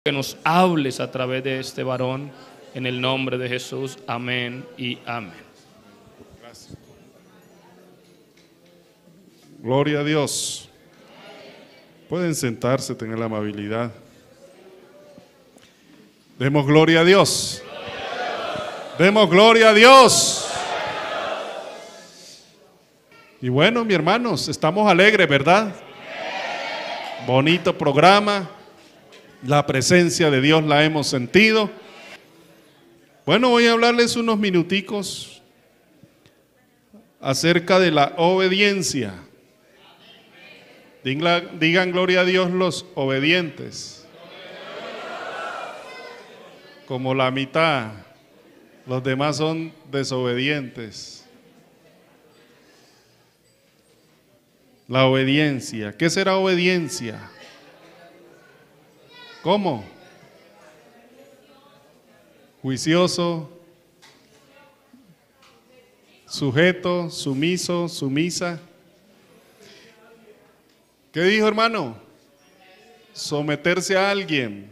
que nos hables a través de este varón, en el nombre de Jesús, amén y amén. Gracias. Gloria a Dios. Pueden sentarse, tengan la amabilidad. Demos gloria a Dios. Demos gloria a Dios. Y bueno, mis hermanos, estamos alegres, ¿verdad? Bonito programa. La presencia de Dios la hemos sentido. Bueno, voy a hablarles unos minuticos acerca de la obediencia. Digan gloria a Dios los obedientes. Como la mitad, los demás son desobedientes. La obediencia. ¿Qué será obediencia? ¿Cómo? Juicioso, sujeto, sumiso, sumisa. ¿Qué dijo, hermano? Someterse a alguien,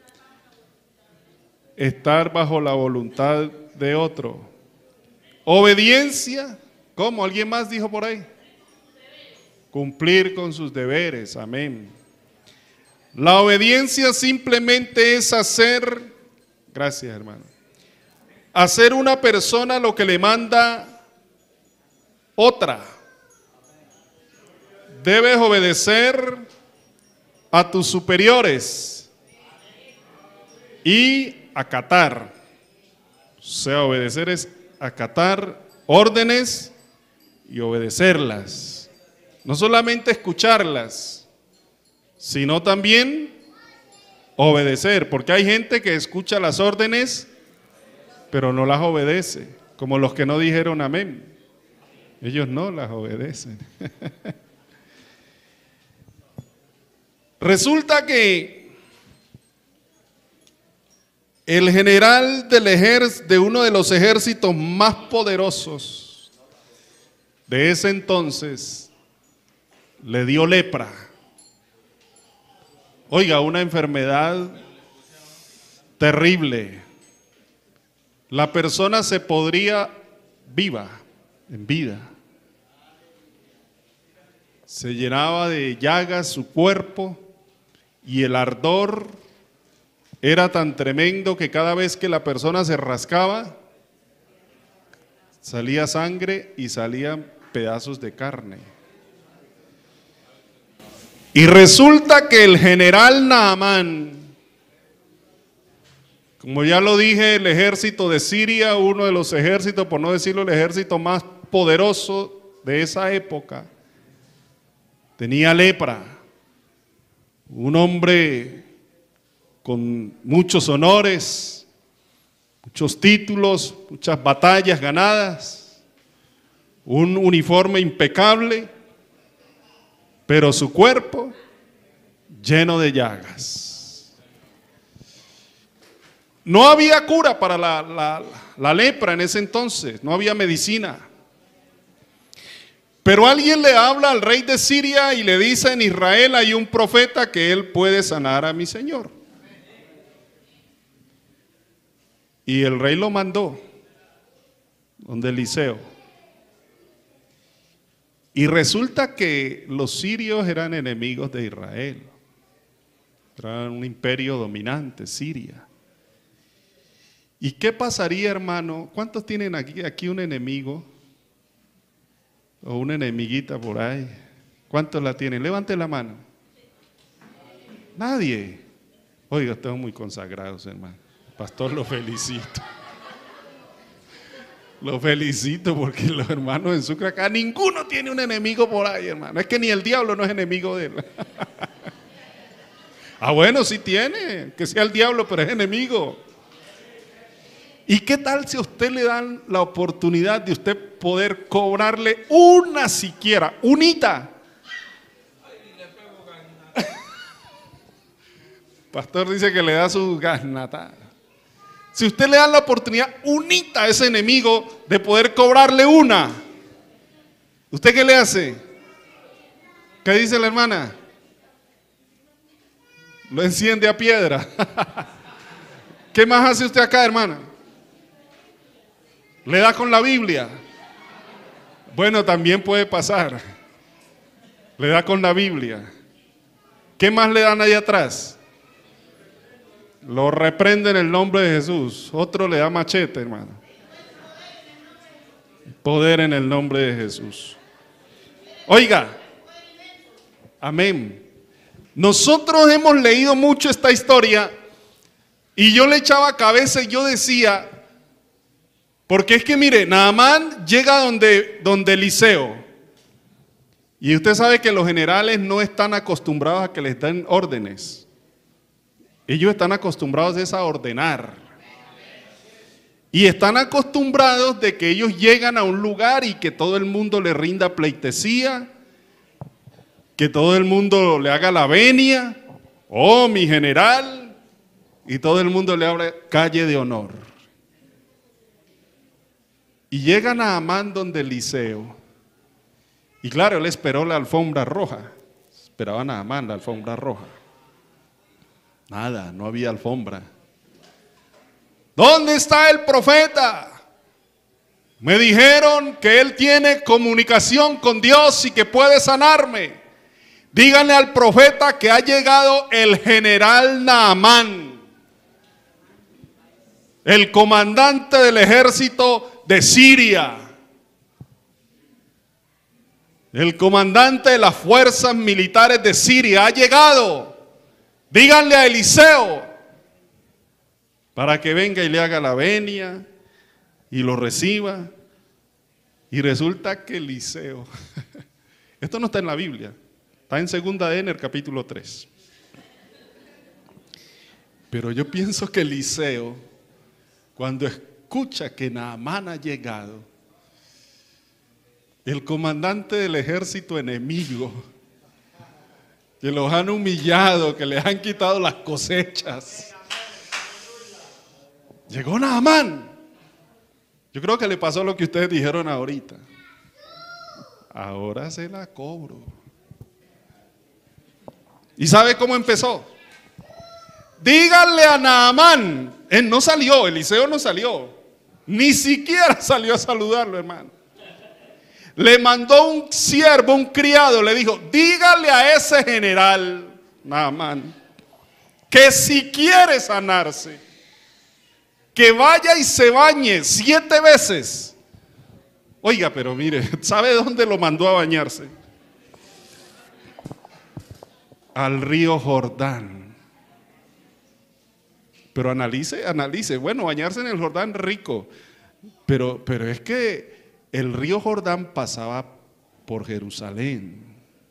estar bajo la voluntad de otro. Obediencia, ¿cómo? ¿Alguien más dijo por ahí? Cumplir con sus deberes, amén. La obediencia simplemente es hacer, gracias hermano, hacer una persona lo que le manda otra. Debes obedecer a tus superiores y acatar. O sea, obedecer es acatar órdenes y obedecerlas. No solamente escucharlas, sino también obedecer, porque hay gente que escucha las órdenes, pero no las obedece, como los que no dijeron amén. Ellos no las obedecen. Resulta que el general de uno de los ejércitos más poderosos de ese entonces le dio lepra. Oiga, una enfermedad terrible. La persona se podría en vida. Se llenaba de llagas su cuerpo y el ardor era tan tremendo que cada vez que la persona se rascaba, salía sangre y salían pedazos de carne. Y resulta que el general Naamán, como ya lo dije, el ejército de Siria, uno de los ejércitos, por no decirlo el ejército más poderoso de esa época, tenía lepra. Un hombre con muchos honores, muchos títulos, muchas batallas ganadas, un uniforme impecable, pero su cuerpo lleno de llagas. No había cura para la lepra en ese entonces, no había medicina. Pero alguien le habla al rey de Siria y le dice: en Israel hay un profeta que él puede sanar a mi señor. Y el rey lo mandó donde Eliseo. Y resulta que los sirios eran enemigos de Israel. Eran un imperio dominante, Siria. ¿Y qué pasaría, hermano? ¿Cuántos tienen aquí un enemigo? O una enemiguita por ahí. ¿Cuántos la tienen? Levante la mano. Nadie. Oiga, estamos muy consagrados, hermano. Pastor, lo felicito. Lo felicito porque los hermanos en Sucre acá, ninguno tiene un enemigo por ahí, hermano. Es que ni el diablo no es enemigo de él. Ah, bueno, sí tiene, que sea el diablo, pero es enemigo. ¿Y qué tal si a usted le dan la oportunidad de usted poder cobrarle una siquiera, unita? Pastor dice que le da su gasnata. Si usted le da la oportunidad unita a ese enemigo de poder cobrarle una, ¿usted qué le hace? ¿Qué dice la hermana? lo enciende a piedra. ¿Qué más hace usted acá, hermana? ¿Le da con la Biblia? Bueno, también puede pasar. Le da con la Biblia. ¿Qué más le dan ahí atrás? Lo reprende en el nombre de Jesús. Otro le da machete, hermano. Poder en el nombre de Jesús. Oiga, amén. Nosotros hemos leído mucho esta historia y yo le echaba cabeza y yo decía, porque es que mire, Naamán llega donde Eliseo, y usted sabe que los generales no están acostumbrados a que les den órdenes. Ellos están acostumbrados a ordenar. Y están acostumbrados de que ellos llegan a un lugar y que todo el mundo le rinda pleitesía, que todo el mundo le haga la venia, oh mi general, y todo el mundo le habla calle de honor. Y llegan a Naamán donde Eliseo. Y claro, él esperó la alfombra roja. Esperaba Naamán la alfombra roja. Nada, no había alfombra. ¿Dónde está el profeta? Me dijeron que él tiene comunicación con Dios y que puede sanarme. Díganle al profeta que ha llegado el general Naamán, el comandante del ejército de Siria, el comandante de las fuerzas militares de Siria ha llegado. Díganle a Eliseo para que venga y le haga la venia y lo reciba. Y resulta que Eliseo, esto no está en la Biblia, está en 2 de Ener capítulo 3. Pero yo pienso que Eliseo, cuando escucha que Naamán ha llegado, el comandante del ejército enemigo, que los han humillado, que les han quitado las cosechas, llegó Naamán. Yo creo que le pasó lo que ustedes dijeron ahorita. Ahora se la cobro. ¿Y sabe cómo empezó? Díganle a Naamán. Él no salió, Eliseo no salió. Ni siquiera salió a saludarlo, hermano. Le mandó un siervo, un criado, le dijo, dígale a ese general, Naamán, que si quiere sanarse, que vaya y se bañe 7 veces. Oiga, pero mire, ¿sabe dónde lo mandó a bañarse? Al río Jordán. Pero analice, bueno, bañarse en el Jordán rico, pero es que el río Jordán pasaba por Jerusalén.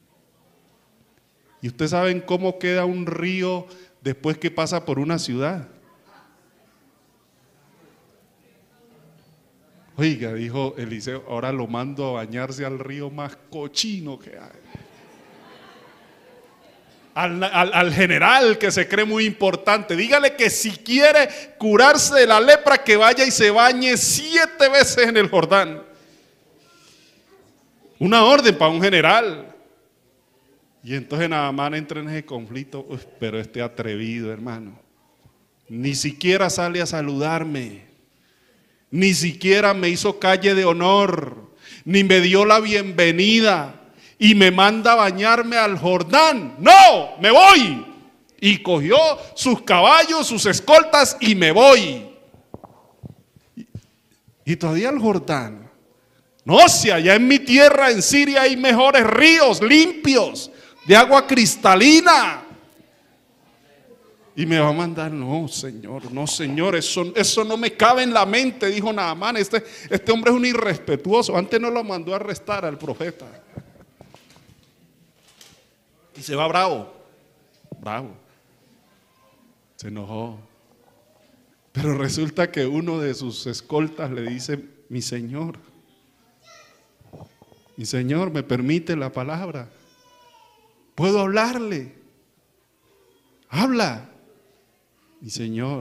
¿Y ustedes saben cómo queda un río después que pasa por una ciudad? Oiga, dijo Eliseo, ahora lo mando a bañarse al río más cochino que hay. Al general que se cree muy importante, dígale que si quiere curarse de la lepra, que vaya y se bañe 7 veces en el Jordán. Una orden para un general. Y entonces Naamán entra en ese conflicto. Pero este atrevido, hermano, ni siquiera sale a saludarme, ni siquiera me hizo calle de honor, ni me dio la bienvenida, y me manda a bañarme al Jordán. No, me voy. Y cogió sus caballos, sus escoltas, y me voy. Y todavía el Jordán. No, si allá en mi tierra, en Siria, hay mejores ríos limpios, de agua cristalina. Y me va a mandar, no señor, eso no me cabe en la mente, dijo Naamán. Este hombre es un irrespetuoso. Antes no lo mandó a arrestar al profeta. Y se va bravo. Se enojó. Pero resulta que uno de sus escoltas le dice, mi señor, ¿me permite la palabra? ¿Puedo hablarle? Habla. Mi señor,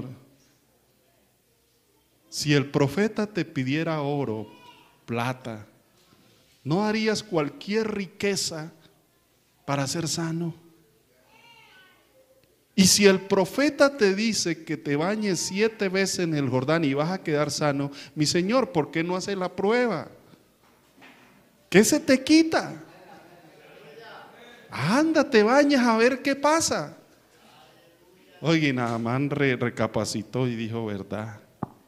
si el profeta te pidiera oro, plata, ¿no harías cualquier riqueza para ser sano? Y si el profeta te dice que te bañes 7 veces en el Jordán y vas a quedar sano, mi Señor, ¿por qué no haces la prueba? ¿Qué se te quita? Anda, te bañas a ver qué pasa. Oye, Naamán recapacitó y dijo, verdad.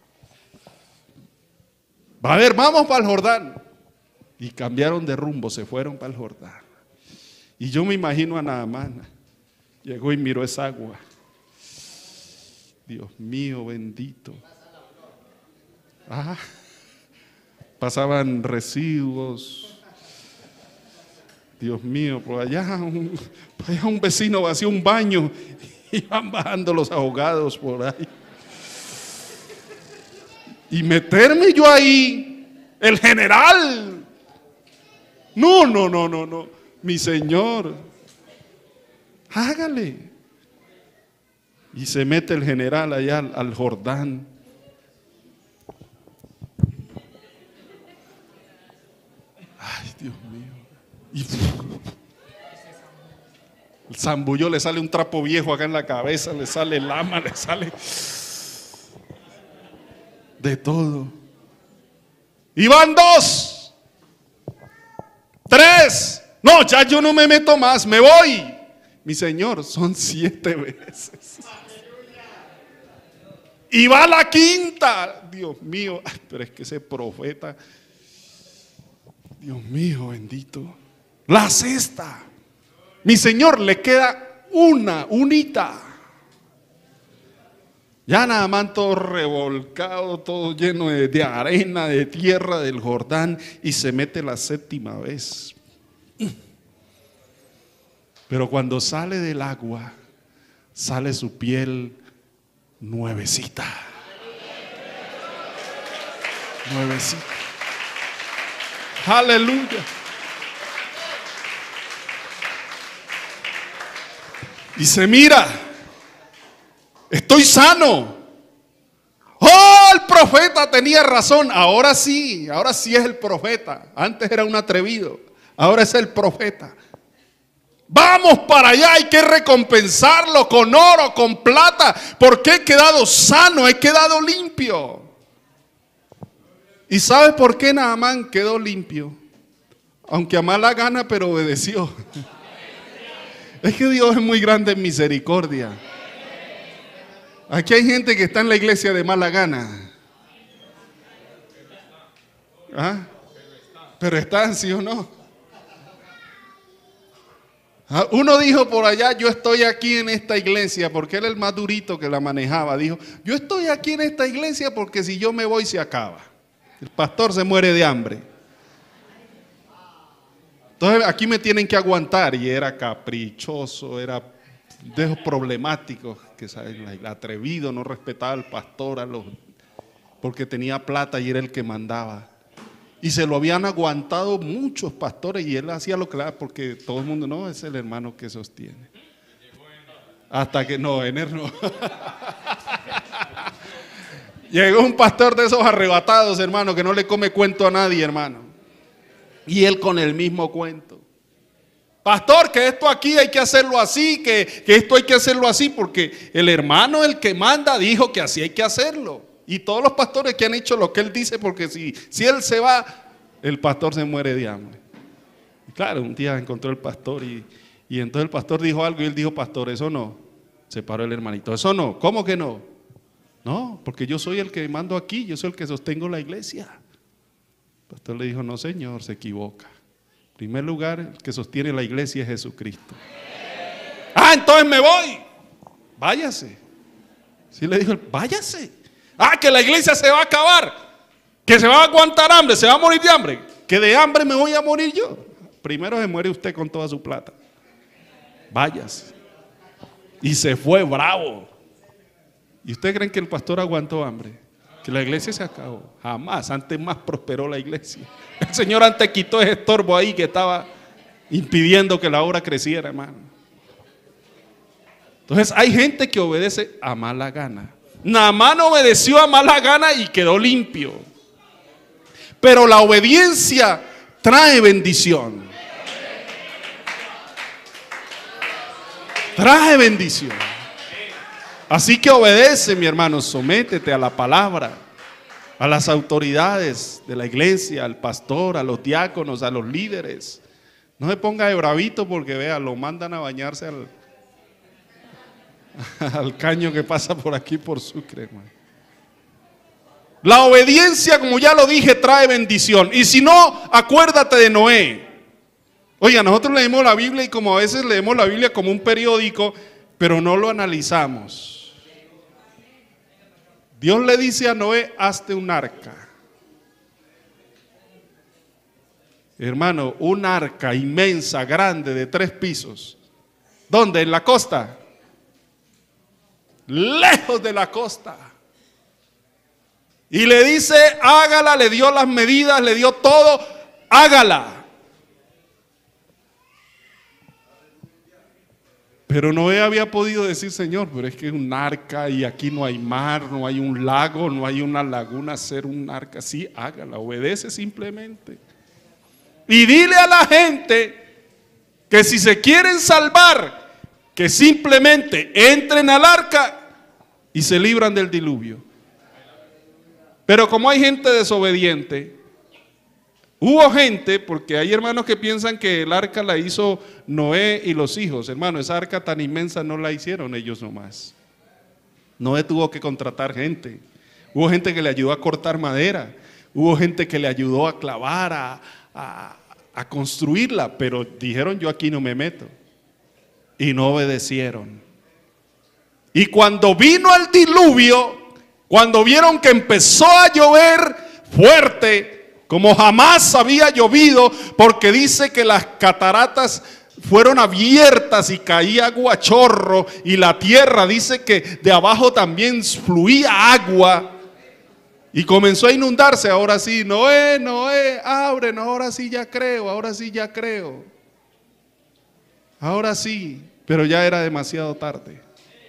A ver, vamos para el Jordán. Y cambiaron de rumbo, se fueron para el Jordán. Y yo me imagino a Naamán. Llegó y miró esa agua. Dios mío, bendito. Pasaban residuos. Dios mío, por allá un vecino vació un baño. Iban bajando los ahogados por ahí. Y meterme yo ahí, el general. No. Mi Señor, hágale. Y se mete el general allá al Jordán. Ay, Dios mío. Y el zambulló, le sale un trapo viejo acá en la cabeza, le sale lama, le sale de todo. Y van 2, 3. No, ya yo no me meto más, me voy. Mi Señor, son 7 veces. Y va la 5ª. Dios mío, pero es que ese profeta, Dios mío, bendito. La 6ª. Mi Señor, le queda unita. Ya Naamán todo revolcado, todo lleno de arena, de tierra del Jordán, y se mete la 7ª vez. Pero cuando sale del agua, sale su piel nuevecita. Nuevecita. Aleluya. Y se mira, estoy sano. Oh, el profeta tenía razón. Ahora sí es el profeta. Antes era un atrevido, ahora es el profeta. Vamos para allá, hay que recompensarlo con oro, con plata, porque he quedado sano, he quedado limpio. ¿Y sabe por qué Naamán quedó limpio? Aunque a mala gana, pero obedeció. Es que Dios es muy grande en misericordia. Aquí hay gente que está en la iglesia de mala gana. Pero están, ¿sí o no? Uno dijo por allá, yo estoy aquí en esta iglesia, porque él es el más durito que la manejaba. Dijo, yo estoy aquí en esta iglesia porque si yo me voy se acaba. El pastor se muere de hambre. Entonces aquí me tienen que aguantar. Y era caprichoso, era de esos problemáticos, que saben, atrevido, no respetaba al pastor, porque tenía plata y era el que mandaba. Y se lo habían aguantado muchos pastores y él hacía lo que era, porque todo el mundo, no, es el hermano que sostiene. Hasta que, no, Ener no. Llegó un pastor de esos arrebatados, hermano, que no le come cuento a nadie, hermano. Y él con el mismo cuento. Pastor, que esto aquí hay que hacerlo así, que esto hay que hacerlo así, porque el hermano, el que manda, dijo que así hay que hacerlo. Y todos los pastores que han hecho lo que él dice, porque si él se va, el pastor se muere de hambre. Y claro, un día encontró el pastor y entonces el pastor dijo algo y él dijo, pastor, eso no. Se paró el hermanito, eso no. ¿Cómo que no? No, porque yo soy el que mando aquí, yo soy el que sostengo la iglesia. El pastor le dijo, no señor, se equivoca. En primer lugar, el que sostiene la iglesia es Jesucristo. Entonces me voy. Váyase. Sí le dijo, váyase. Que la iglesia se va a acabar, que se va a aguantar hambre, se va a morir de hambre. Que de hambre me voy a morir yo. Primero se muere usted con toda su plata. Váyase. Y se fue bravo. ¿Y usted creen que el pastor aguantó hambre? Que la iglesia se acabó. Jamás, antes más prosperó la iglesia. El Señor antes quitó ese estorbo ahí que estaba impidiendo que la obra creciera, hermano. Entonces hay gente que obedece a mala gana. Naamán obedeció a mala gana y quedó limpio. Pero la obediencia trae bendición. Trae bendición. Así que obedece, mi hermano, sométete a la palabra, a las autoridades de la iglesia, al pastor, a los diáconos, a los líderes. No se ponga de bravito porque vea, lo mandan a bañarse al caño que pasa por aquí por Sucre, hermano. La obediencia, como ya lo dije, trae bendición. Y si no, acuérdate de Noé. Oiga, nosotros leemos la Biblia y como a veces leemos la Biblia como un periódico, pero no lo analizamos. Dios le dice a Noé, hazte un arca. Hermano, un arca inmensa, grande, de 3 pisos. ¿Dónde? ¿En la costa? Lejos de la costa. Y le dice, hágala, le dio las medidas, le dio todo, hágala. Pero Noé había podido decir, Señor, pero es que es un arca y aquí no hay mar, no hay un lago, no hay una laguna, hacer un arca. Sí, hágala, obedece simplemente. Y dile a la gente que si se quieren salvar, que simplemente entren al arca y se libran del diluvio. Pero como hay gente desobediente, hubo gente, porque hay hermanos que piensan que el arca la hizo Noé y los hijos. Hermano, esa arca tan inmensa no la hicieron ellos nomás. Noé tuvo que contratar gente. Hubo gente que le ayudó a cortar madera. Hubo gente que le ayudó a clavar, a construirla. Pero dijeron, yo aquí no me meto. Y no obedecieron. Y cuando vino el diluvio, cuando vieron que empezó a llover fuerte, como jamás había llovido, porque dice que las cataratas fueron abiertas y caía agua a chorro, y la tierra dice que de abajo también fluía agua, y comenzó a inundarse. Ahora sí, Noé, Noé, ábrenos, ahora sí ya creo, ahora sí ya creo. Ahora sí, pero ya era demasiado tarde.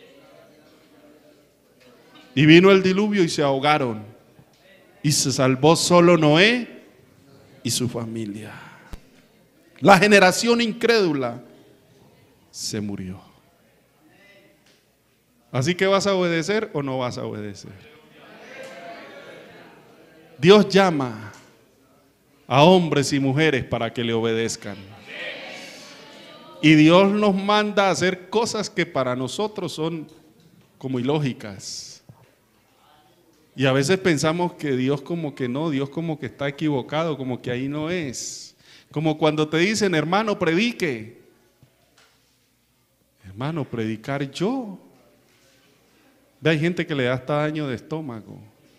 Y vino el diluvio y se ahogaron. Y se salvó solo Noé y su familia. La generación incrédula se murió. Así que, ¿vas a obedecer o no vas a obedecer? Dios llama a hombres y mujeres para que le obedezcan. Y Dios nos manda a hacer cosas que para nosotros son como ilógicas. Y a veces pensamos que Dios como que no, Dios como que está equivocado, como que ahí no es. Como cuando te dicen, hermano, predique. Hermano, predicar yo. Ve, hay gente que le da hasta daño de estómago.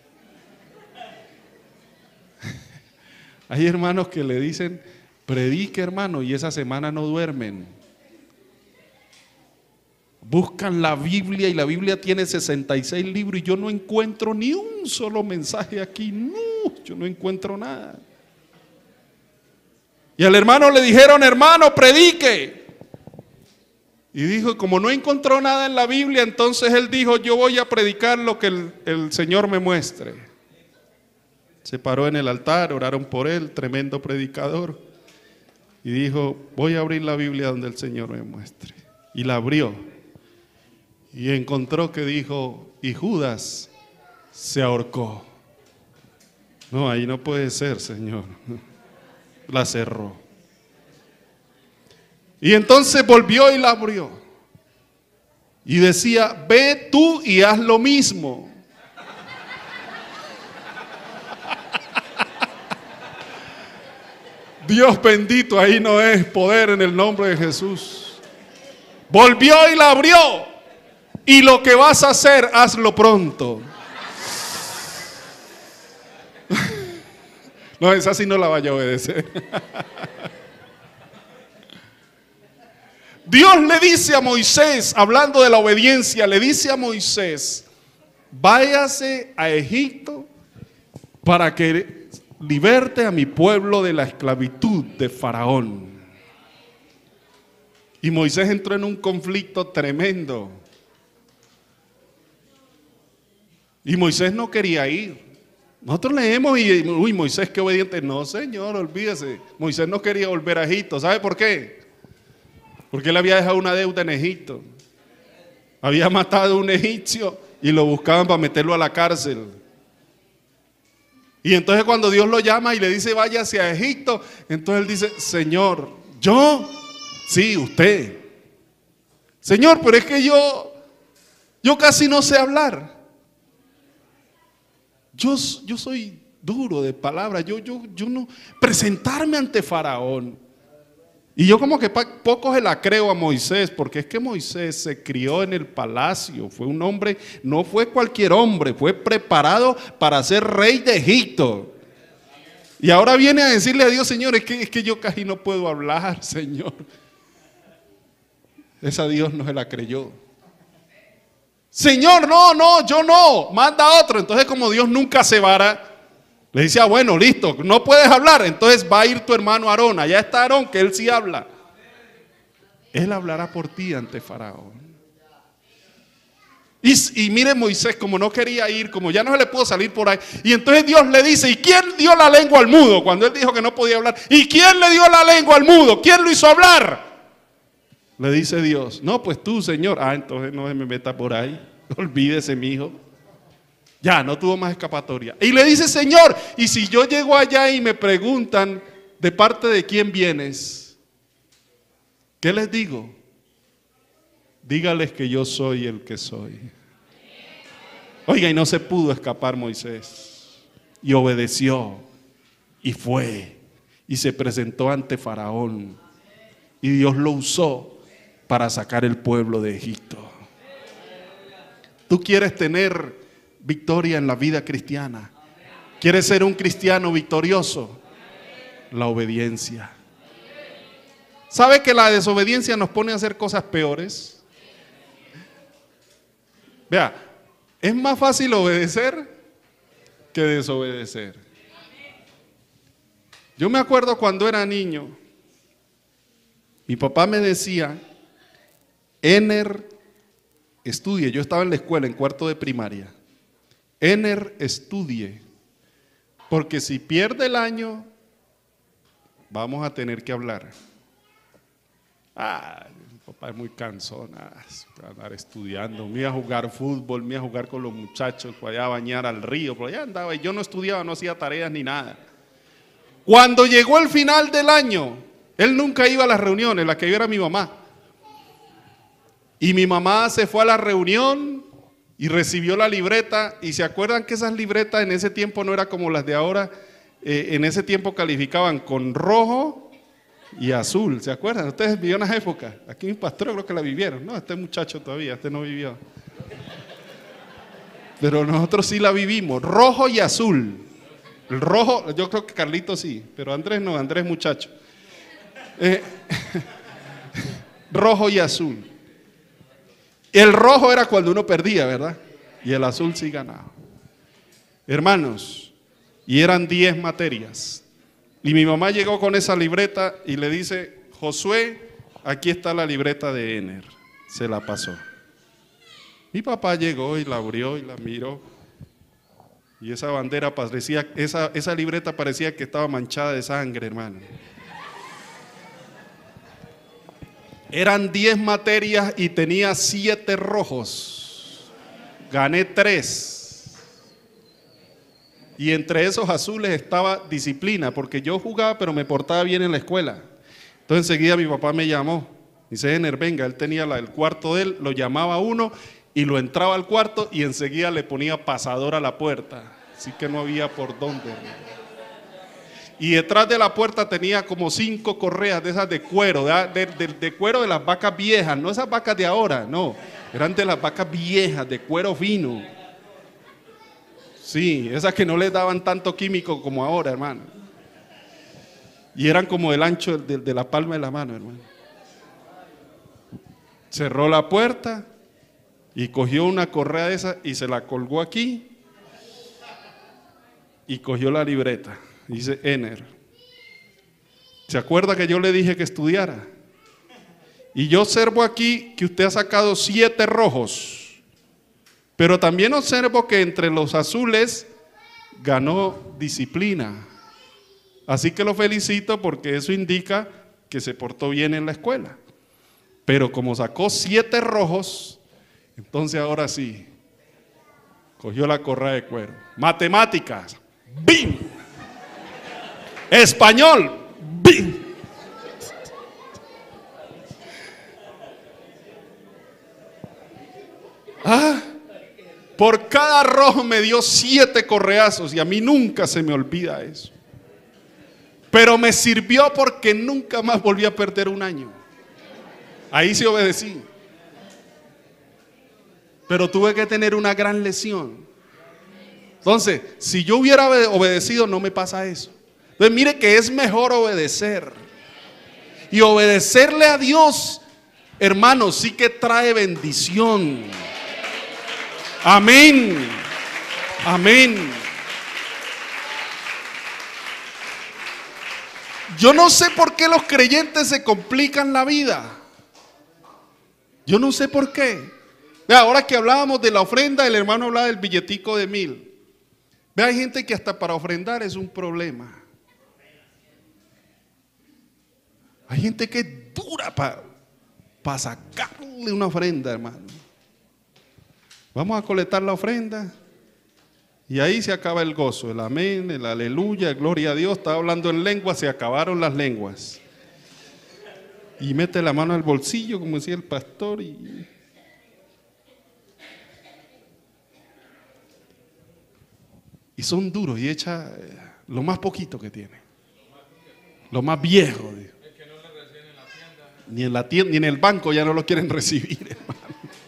Hay hermanos que le dicen, predique, hermano, y esa semana no duermen. Buscan la Biblia y la Biblia tiene 66 libros y yo no encuentro ni un solo mensaje aquí. No, yo no encuentro nada. Y al hermano le dijeron, hermano, predique. Y dijo, como no encontró nada en la Biblia, entonces él dijo, yo voy a predicar lo que el Señor me muestre. Se paró en el altar, oraron por él, tremendo predicador. Y dijo, voy a abrir la Biblia donde el Señor me muestre. Y la abrió. Y encontró que dijo, y Judas se ahorcó. No, ahí no puede ser, Señor. La cerró. Y entonces volvió y la abrió. Y decía, ve tú y haz lo mismo. Dios bendito, ahí no es poder en el nombre de Jesús. Volvió y la abrió. Y lo que vas a hacer, hazlo pronto. No, esa sí no la vaya a obedecer. Dios le dice a Moisés, hablando de la obediencia, le dice a Moisés, váyase a Egipto para que liberte a mi pueblo de la esclavitud de Faraón. Y Moisés entró en un conflicto tremendo. Y Moisés no quería ir. Nosotros leemos y, uy, Moisés qué obediente. No, Señor, olvídese. Moisés no quería volver a Egipto. ¿Sabe por qué? Porque él había dejado una deuda en Egipto. Había matado a un egipcio y lo buscaban para meterlo a la cárcel. Y entonces cuando Dios lo llama y le dice vaya hacia Egipto, entonces él dice, Señor, ¿yo? Sí, usted. Señor, pero es que yo casi no sé hablar. Yo soy duro de palabra, yo no, presentarme ante Faraón. Y yo como que poco se la creo a Moisés, porque es que Moisés se crió en el palacio, fue un hombre, no fue cualquier hombre, fue preparado para ser rey de Egipto. Y ahora viene a decirle a Dios, Señor, es que yo casi no puedo hablar, Señor. Esa Dios no se la creyó. Señor, no, yo no, manda a otro. Entonces como Dios nunca se vara, le dice, bueno, listo, no puedes hablar, entonces va a ir tu hermano Aarón, allá está Aarón, que él sí habla. Él hablará por ti ante Faraón. Y mire Moisés, como no quería ir, como ya no se le pudo salir por ahí, y entonces Dios le dice, ¿y quién dio la lengua al mudo? Cuando él dijo que no podía hablar, ¿y quién le dio la lengua al mudo? ¿Quién lo hizo hablar? Le dice Dios, no, pues tú, Señor. Entonces no se me meta por ahí, olvídese, mi hijo. Ya, no tuvo más escapatoria. Y le dice, Señor, y si yo llego allá y me preguntan, ¿de parte de quién vienes? ¿Qué les digo? Dígales que yo soy el que soy. Oiga, y no se pudo escapar Moisés. Y obedeció. Y fue. Y se presentó ante Faraón. Y Dios lo usó para sacar el pueblo de Egipto. ¿Tú quieres tener victoria en la vida cristiana? ¿Quieres ser un cristiano victorioso? La obediencia. ¿Sabe que la desobediencia nos pone a hacer cosas peores? Vea, es más fácil obedecer que desobedecer. Yo me acuerdo cuando era niño, mi papá me decía, Ener, estudie. Yo estaba en la escuela, en cuarto de primaria. Ener, estudie, porque si pierde el año, vamos a tener que hablar. Mi papá es muy cansón, andar estudiando, me iba a jugar fútbol, me iba a jugar con los muchachos, allá a bañar al río, por allá andaba, y yo no estudiaba, no hacía tareas ni nada. Cuando llegó el final del año, él nunca iba a las reuniones, la que iba era mi mamá. Y mi mamá se fue a la reunión y recibió la libreta, y se acuerdan que esas libretas en ese tiempo no eran como las de ahora, en ese tiempo calificaban con rojo y azul, ¿se acuerdan? Ustedes vivieron esas épocas, aquí mi pastor creo que la vivieron, no, este muchacho todavía, este no vivió. Pero nosotros sí la vivimos, rojo y azul. El rojo, yo creo que Carlito sí, pero Andrés no, Andrés muchacho. Rojo y azul. El rojo era cuando uno perdía, ¿verdad? Y el azul sí ganaba. Hermanos, y eran 10 materias. Y mi mamá llegó con esa libreta y le dice, Josué, aquí está la libreta de Ener. Se la pasó. Mi papá llegó y la abrió y la miró. Y esa bandera parecía, esa libreta parecía que estaba manchada de sangre, hermano. Eran 10 materias y tenía 7 rojos. Gané 3. Y entre esos azules estaba disciplina, porque yo jugaba pero me portaba bien en la escuela. Entonces enseguida mi papá me llamó. Dice, Ener, venga, él tenía el cuarto de él, lo llamaba a uno y lo entraba al cuarto y enseguida le ponía pasador a la puerta. Así que no había por dónde. Y detrás de la puerta tenía como 5 correas de esas de cuero, de cuero de las vacas viejas, no esas vacas de ahora, no, eran de las vacas viejas, de cuero fino. Sí, esas que no les daban tanto químico como ahora, hermano. Y eran como del ancho de la palma de la mano, hermano. Cerró la puerta y cogió una correa de esas y se la colgó aquí y cogió la libreta. Dice, Ener, ¿se acuerda que yo le dije que estudiara? Y yo observo aquí que usted ha sacado 7 rojos, pero también observo que entre los azules ganó disciplina. Así que lo felicito porque eso indica que se portó bien en la escuela. Pero como sacó 7 rojos, Entonces ahora sí, cogió la correa de cuero. Matemáticas, ¡bim! Español, ¡bim! Por cada rojo me dio 7 correazos y a mí nunca se me olvida eso. Pero me sirvió porque nunca más volví a perder un año. Ahí sí obedecí. Pero tuve que tener una gran lesión. Entonces, si yo hubiera obedecido, no me pasa eso. Entonces, mire que es mejor obedecer. Y obedecerle a Dios, hermanos, sí que trae bendición. Amén. Amén. Yo no sé por qué los creyentes se complican la vida. Yo no sé por qué. Vea, ahora que hablábamos de la ofrenda, el hermano hablaba del billetico de 1000. Vea, hay gente que hasta para ofrendar es un problema. Hay gente que es dura para sacarle una ofrenda, hermano. Vamos a colectar la ofrenda y ahí se acaba el gozo, el amén, el aleluya, el gloria a Dios. Estaba hablando en lengua, se acabaron las lenguas. Y mete la mano al bolsillo, como decía el pastor, y son duros y echa lo más poquito que tiene, lo más viejo. Ni en la tienda, ni en el banco ya no lo quieren recibir, hermano.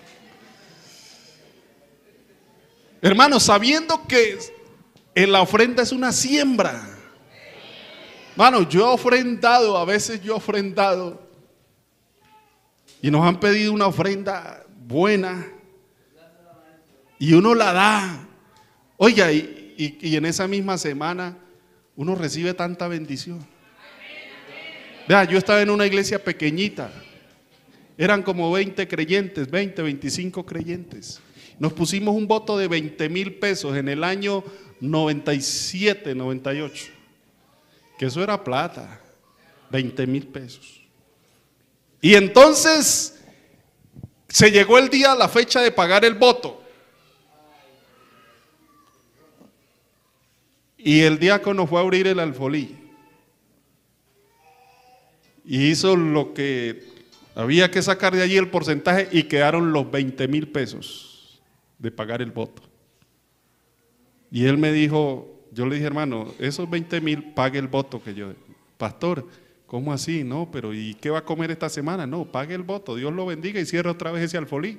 Hermano, sabiendo que en la ofrenda es una siembra. Hermano, yo he ofrendado, a veces yo he ofrendado y nos han pedido una ofrenda buena y uno la da. Oiga, y en esa misma semana uno recibe tanta bendición. Vea, yo estaba en una iglesia pequeñita, eran como 20 creyentes, 20, 25 creyentes. Nos pusimos un voto de 20,000 pesos en el año 97, 98, que eso era plata, 20,000 pesos. Y entonces se llegó el día, la fecha de pagar el voto. Y el diácono fue a abrir el alfolí y hizo lo que había que sacar de allí, el porcentaje, y quedaron los 20,000 pesos de pagar el voto. Y él me dijo, yo le dije, hermano, esos 20,000 pague el voto que yo. Pastor, ¿cómo así? No, pero ¿y qué va a comer esta semana? No, pague el voto, Dios lo bendiga y cierre otra vez ese alfolí.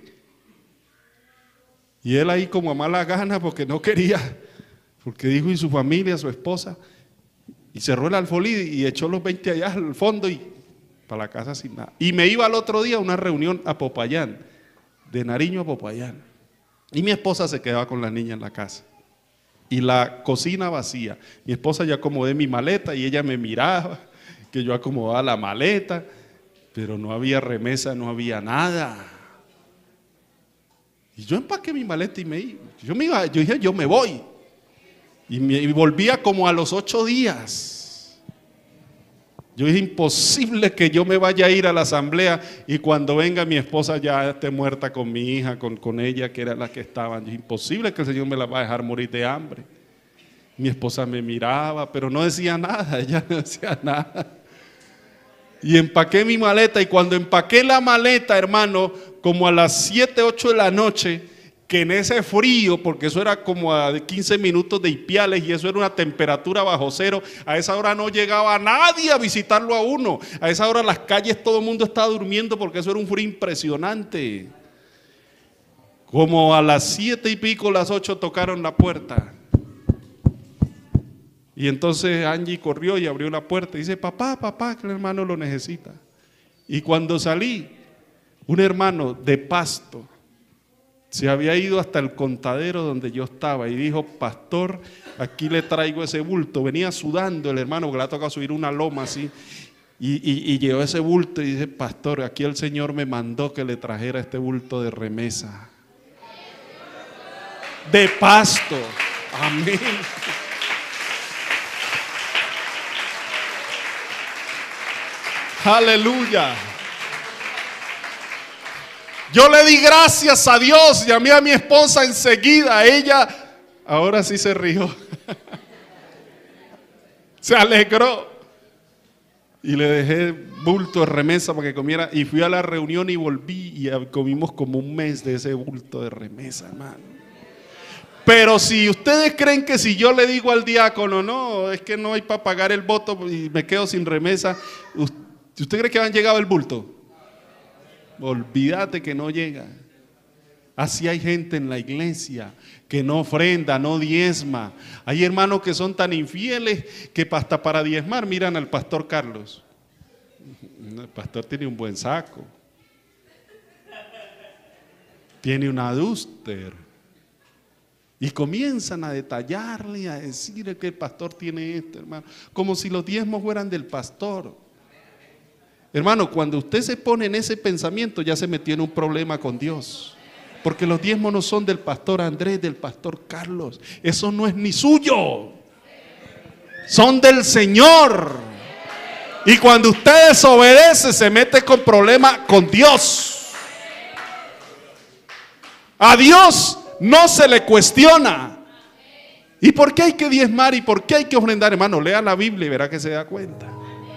Y él ahí como a mala gana porque no quería, porque dijo, y su familia, su esposa, y cerró el alfolí y echó los 20 allá al fondo y para la casa sin nada. Y me iba al otro día a una reunión a Popayán, de Nariño a Popayán. Y mi esposa se quedaba con la niña en la casa. Y la cocina vacía. Mi esposa, yo acomodé mi maleta y ella me miraba, que yo acomodaba la maleta, pero no había remesa, no había nada. Y yo empaqué mi maleta y me iba. Yo dije, yo me voy. Y volvía como a los 8 días. Yo dije, imposible que yo me vaya a ir a la asamblea y cuando venga mi esposa ya esté muerta con mi hija, con ella que era la que estaban. Yo dije, imposible que el Señor me la va a dejar morir de hambre. Mi esposa me miraba, pero no decía nada, ella no decía nada. Y empaqué mi maleta, y cuando empaqué la maleta, hermano, como a las 7, 8 de la noche, que en ese frío, porque eso era como a 15 minutos de Ipiales y eso era una temperatura bajo cero, a esa hora no llegaba nadie a visitarlo a uno. A esa hora las calles todo el mundo estaba durmiendo porque eso era un frío impresionante. Como a las 7 y pico, las 8 tocaron la puerta. Y entonces Angie corrió y abrió la puerta y dice, papá, que el hermano lo necesita. Y cuando salí, un hermano de Pasto se había ido hasta el contadero donde yo estaba y dijo, pastor, aquí le traigo ese bulto. Venía sudando el hermano, que le ha tocado subir una loma así, y llevó ese bulto y dice, pastor, aquí el Señor me mandó que le trajera este bulto de remesa. De Pasto. Amén. Aleluya. Yo le di gracias a Dios, llamé a mi esposa enseguida, ella ahora sí se rió, se alegró y le dejé bulto de remesa para que comiera y fui a la reunión y volví y comimos como un mes de ese bulto de remesa, hermano. Pero si ustedes creen que si yo le digo al diácono, no, es que no hay para pagar el voto y me quedo sin remesa, ¿usted cree que han llegado el bulto? Olvídate que no llega. Así hay gente en la iglesia que no ofrenda, no diezma. Hay hermanos que son tan infieles que hasta para diezmar miran al pastor Carlos. El pastor tiene un buen saco, tiene una Duster, y comienzan a detallarle y a decir que el pastor tiene esto, hermano, como si los diezmos fueran del pastor. Hermano, cuando usted se pone en ese pensamiento ya se metió en un problema con Dios, porque los diezmos no son del pastor Andrés, del pastor Carlos, eso no es ni suyo, son del Señor. Y cuando usted desobedece se mete con problemas con Dios. A Dios no se le cuestiona. ¿Y por qué hay que diezmar y por qué hay que ofrendar? Hermano, lea la Biblia y verá que se da cuenta.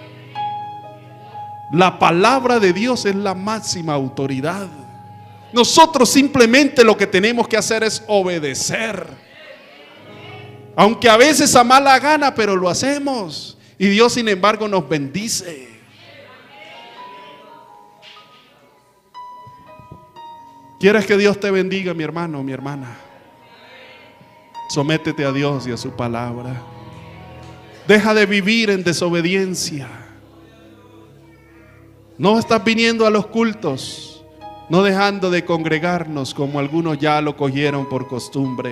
La palabra de Dios es la máxima autoridad. Nosotros simplemente lo que tenemos que hacer es obedecer. Aunque a veces a mala gana, pero lo hacemos. Y Dios, sin embargo, nos bendice. ¿Quieres que Dios te bendiga, mi hermano, mi hermana? Sométete a Dios y a su palabra. Deja de vivir en desobediencia. No estás viniendo a los cultos, no dejando de congregarnos como algunos ya lo cogieron por costumbre.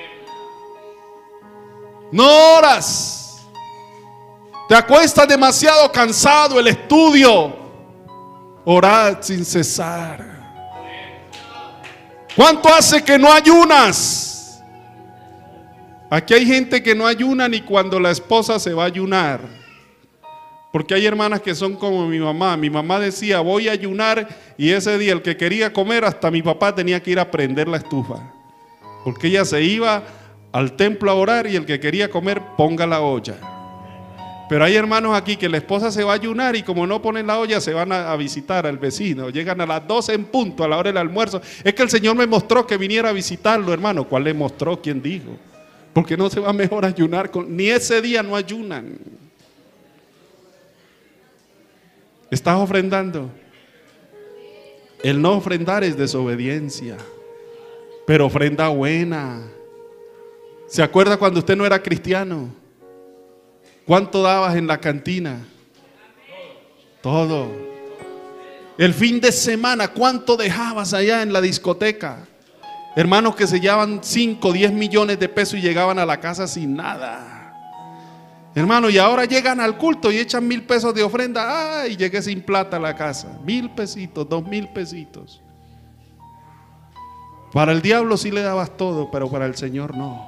No oras, te acuestas demasiado cansado, el estudio. Orad sin cesar. ¿Cuánto hace que no ayunas? Aquí hay gente que no ayuna ni cuando la esposa se va a ayunar. Porque hay hermanas que son como mi mamá. Mi mamá decía, voy a ayunar, y ese día el que quería comer, hasta mi papá tenía que ir a prender la estufa. Porque ella se iba al templo a orar y el que quería comer, ponga la olla. Pero hay hermanos aquí que la esposa se va a ayunar y como no ponen la olla, se van a visitar al vecino. Llegan a las 12 en punto, a la hora del almuerzo. Es que el Señor me mostró que viniera a visitarlo, hermano. ¿Cuál le mostró? ¿Quién dijo? Porque no se va mejor a ayunar, ni ese día no ayunan. ¿Estás ofrendando? El no ofrendar es desobediencia, pero ofrenda buena. ¿Se acuerda cuando usted no era cristiano? ¿Cuánto dabas en la cantina? Todo. El fin de semana, ¿cuánto dejabas allá en la discoteca? Hermanos que se llevaban 5, 10 millones de pesos y llegaban a la casa sin nada. Hermano, y ahora llegan al culto y echan 1,000 pesos de ofrenda. Ay, llegué sin plata a la casa. 1,000 pesitos, 2,000 pesitos. Para el diablo sí le dabas todo, pero para el Señor no.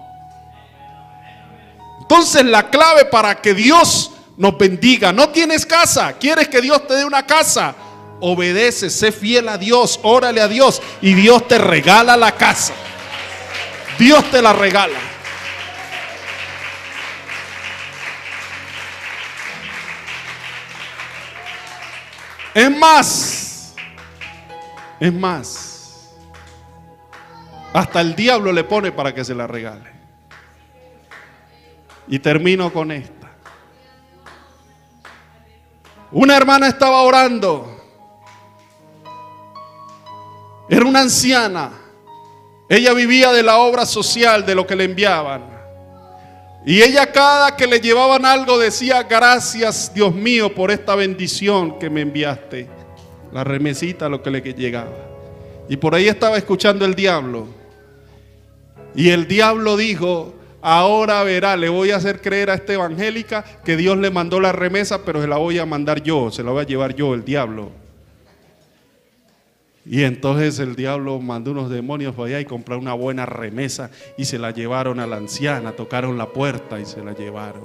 Entonces la clave para que Dios nos bendiga: no tienes casa, quieres que Dios te dé una casa, obedece, sé fiel a Dios, órale a Dios y Dios te regala la casa. Dios te la regala. Es más, hasta el diablo le pone para que se la regale. Y termino con esta. Una hermana estaba orando. Era una anciana. Ella vivía de la obra social, de lo que le enviaban. Y ella, cada que le llevaban algo, decía: gracias, Dios mío, por esta bendición que me enviaste. La remesita, lo que le llegaba. Y por ahí estaba escuchando el diablo. Y el diablo dijo: ahora verá, le voy a hacer creer a esta evangélica que Dios le mandó la remesa, pero se la voy a mandar yo, se la voy a llevar yo, el diablo. Y entonces el diablo mandó unos demonios para allá y compró una buena remesa y se la llevaron a la anciana, tocaron la puerta y se la llevaron.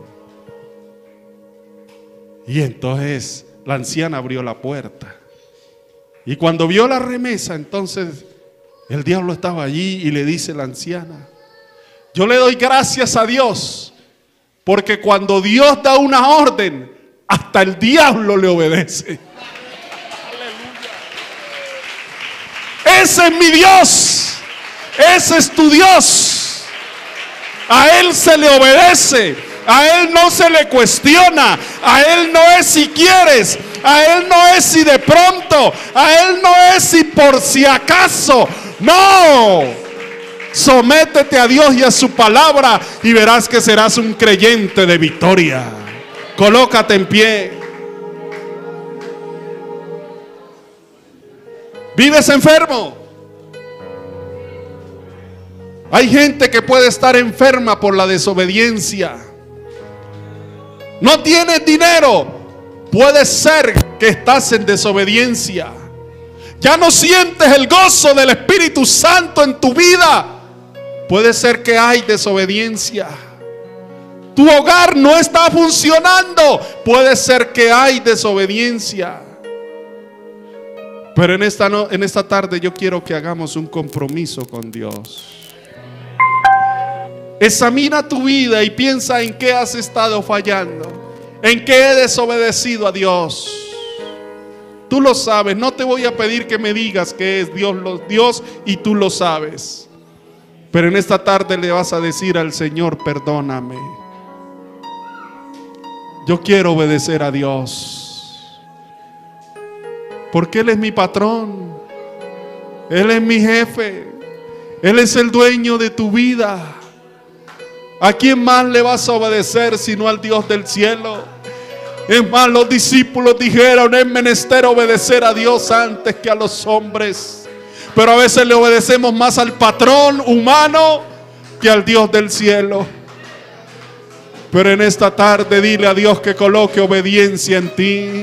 Y entonces la anciana abrió la puerta Y cuando vio la remesa, entonces el diablo estaba allí y le dice la anciana: yo le doy gracias a Dios, porque cuando Dios da una orden, hasta el diablo le obedece. Ese es mi Dios, ese es tu Dios. A Él se le obedece, a Él no se le cuestiona, a Él no es si quieres, a Él no es si de pronto, a Él no es si por si acaso. No, sométete a Dios y a su palabra y verás que serás un creyente de victoria. Colócate en pie. ¿Vives enfermo? Hay gente que puede estar enferma por la desobediencia. No tienes dinero, puede ser que estás en desobediencia. Ya no sientes el gozo del Espíritu Santo en tu vida, puede ser que hay desobediencia. Tu hogar no está funcionando, puede ser que hay desobediencia. Pero en esta tarde yo quiero que hagamos un compromiso con Dios. Examina tu vida y piensa en qué has estado fallando, en qué he desobedecido a Dios. Tú lo sabes, no te voy a pedir que me digas que es Dios y tú lo sabes. Pero en esta tarde le vas a decir al Señor: perdóname. Yo quiero obedecer a Dios, porque Él es mi patrón, Él es mi jefe, Él es el dueño de tu vida. ¿A quién más le vas a obedecer sino al Dios del cielo? Es más, los discípulos dijeron: es menester obedecer a Dios antes que a los hombres. Pero a veces le obedecemos más al patrón humano que al Dios del cielo. Pero en esta tarde dile a Dios que coloque obediencia en ti.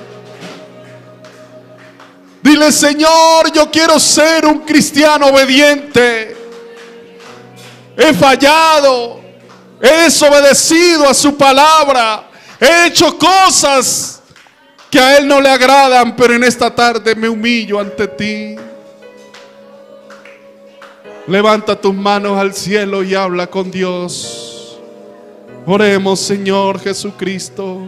Dile: Señor, yo quiero ser un cristiano obediente. He fallado, he desobedecido a su palabra, he hecho cosas que a Él no le agradan, pero en esta tarde me humillo ante ti. Levanta tus manos al cielo y habla con Dios. Oremos. Señor Jesucristo,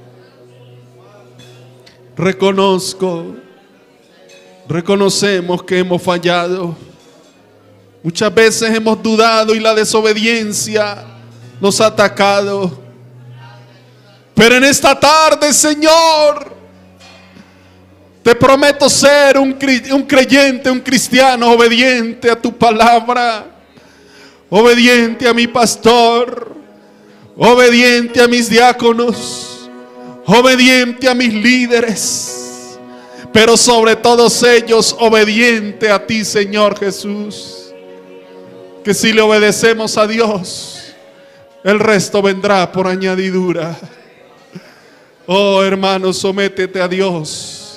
reconocemos que hemos fallado. Muchas veces hemos dudado y la desobediencia nos ha atacado. Pero en esta tarde, Señor, te prometo ser un creyente, un cristiano obediente a tu palabra, obediente a mi pastor, obediente a mis diáconos, obediente a mis líderes, pero sobre todos ellos obediente a ti, Señor Jesús. Que si le obedecemos a Dios, el resto vendrá por añadidura. Oh hermanos, sométete a Dios,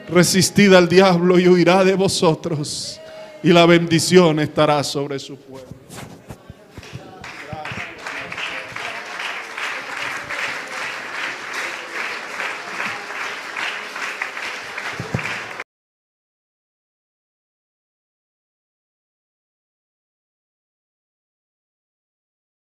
resistid al diablo y huirá de vosotros, y la bendición estará sobre su pueblo.